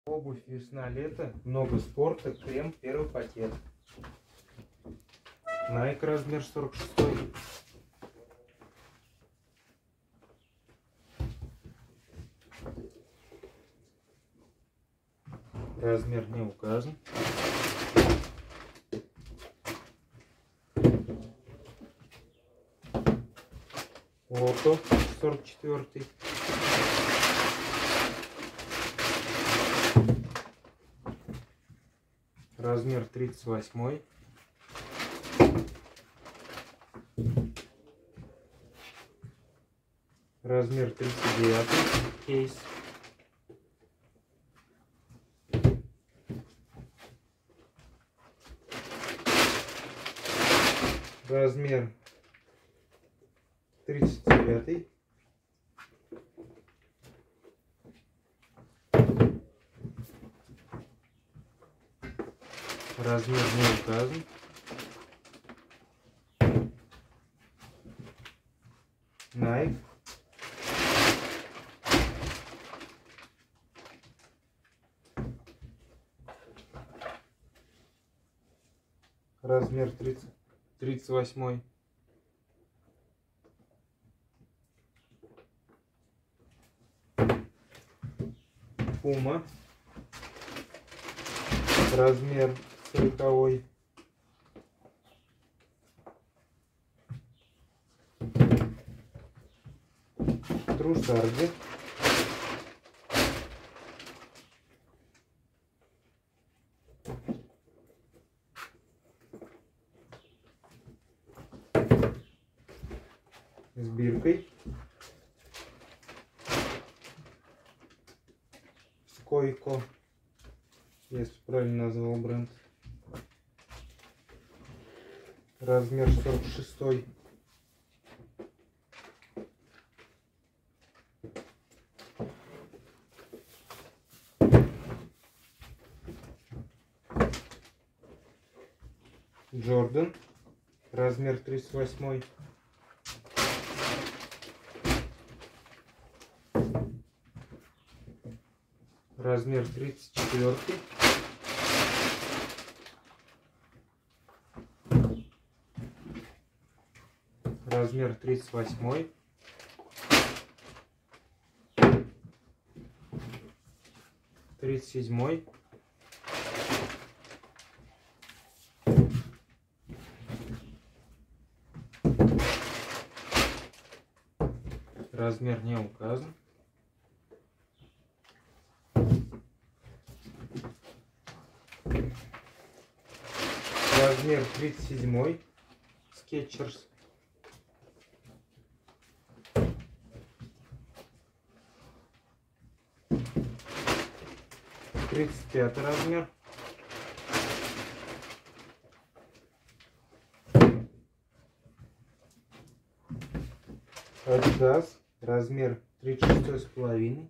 Обувь весна-лето, много спорта, крем, первый пакет. Nike размер 46. Размер не указан. Лото 44. Размер 38. Размер 39. Кейс. Размер 39. Размер не указан. Nike. Размер 38. Puma. Размер 40. Трусарди. С биркой. Скойко, если правильно назвал бренд. Размер 46. Jordan. Размер 38. Размер 34. Размер 38. Тридцать седьмой. Размер не указан. Размер 37. Skechers. Тридцать пятый размер. Adidas. Размер 36,5.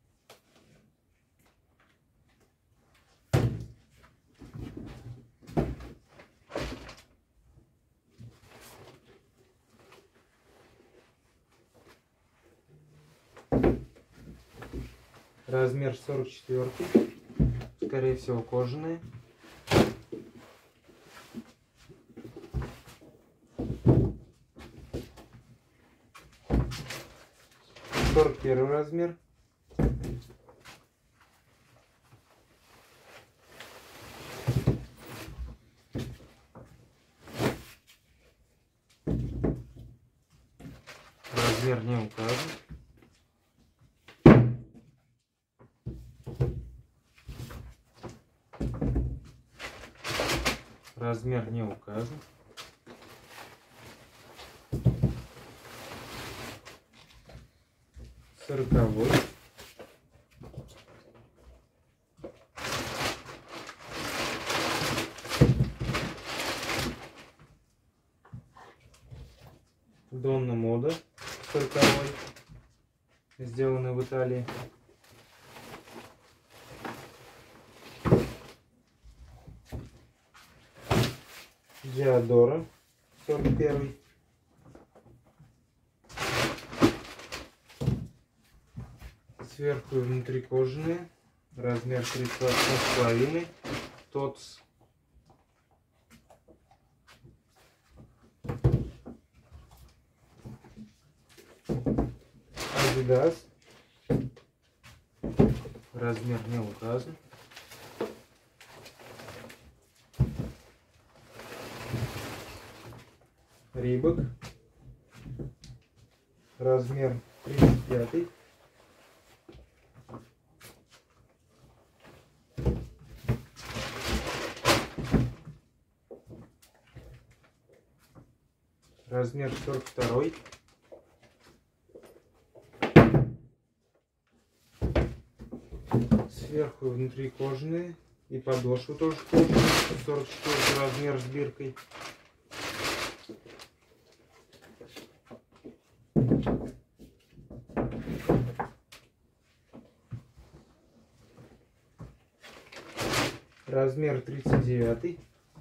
Размер 44. Скорее всего, кожаные. Первый размер. Размер не указан. Размер не указан. Сороковой. Донна Мода 40-й, сделанный в Италии. Диадора 41-й. Сверху и внутри кожаные. размер 38,5, ТОЦ. Adidas, размер не указан. Рибок, размер 35. Размер 42. Сверху и внутри кожаные. И подошвы тоже кожаные. 44 размер с биркой. Размер 39.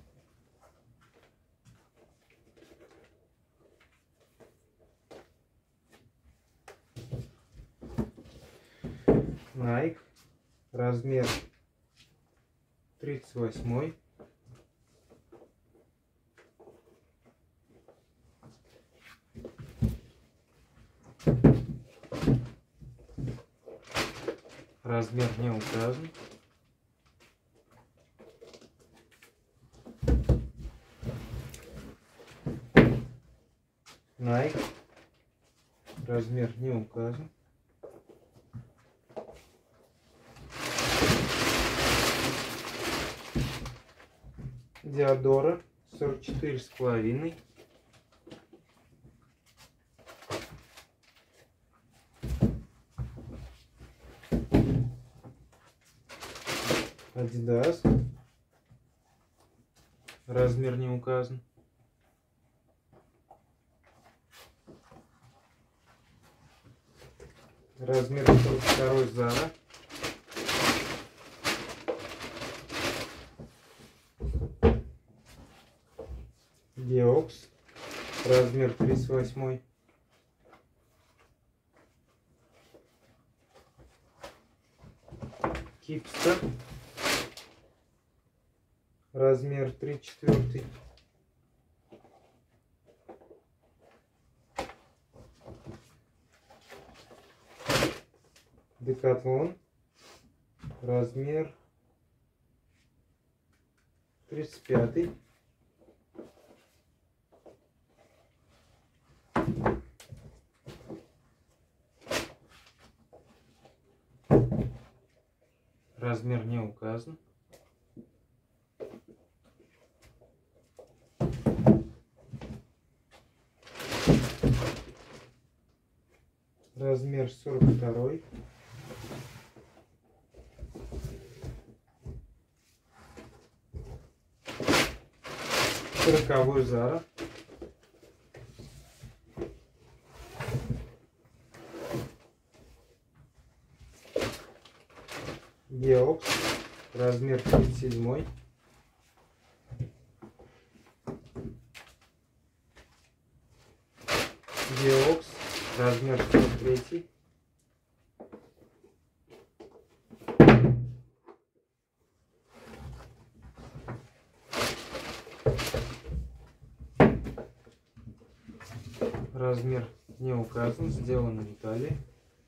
Nike. Размер 38. Размер не указан. Nike. Размер не указан. Диадора 44,5. Adidas. Размер не указан. Размер 42 Zara. Диокс. Размер 38. Кипстер. Размер 34. Декатлон. Размер 35. Размер не указан. Размер 42. Сороковой Zara. Диокс. Размер 37. Диокс. Размер 43. Размер не указан, сделано в Италии.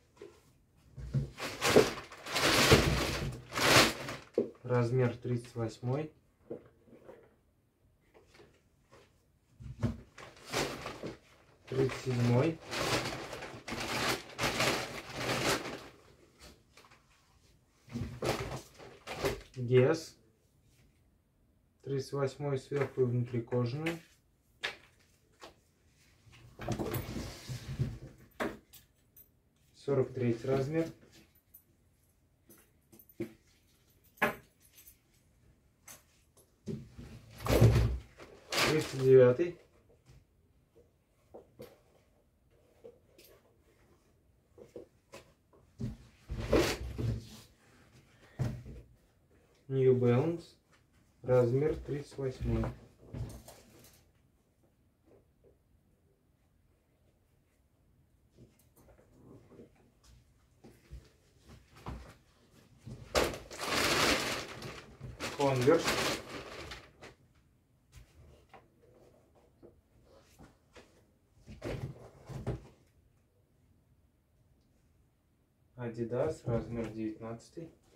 Размер 38. Тридцать седьмой. Guess. 38 сверху и внутри кожаный. Сорок третий размер. Тридцать девятый. New Balance. Размер 38. Converse. Adidas, размер 19.